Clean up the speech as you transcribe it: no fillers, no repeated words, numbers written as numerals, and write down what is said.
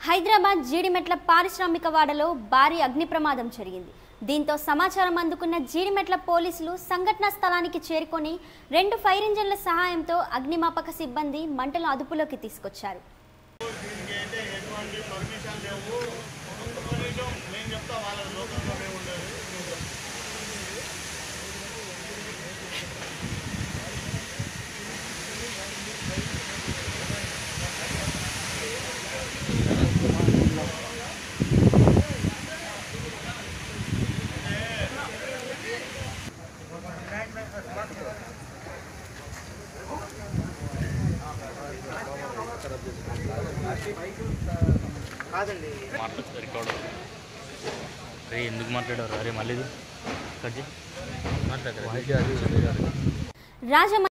hyderabad jeedimetla పారిశ్రామిక వాడలో భారీ అగ్ని ప్రమాదం జరిగింది. దీంతో సమాచారం అందుకున్న jeedimetla పోలీసులు సంఘటనా స్థలానికి చేరుకొని 2 ఫైర్ ఇంజన్ల సహాయంతో అగ్నిమాపక సిబ్బంది మంటలను అదుపులోకి తీసుకొచ్చారు. ఎందుకు మాట్లాడారు? అరే మళ్ళీ రాజ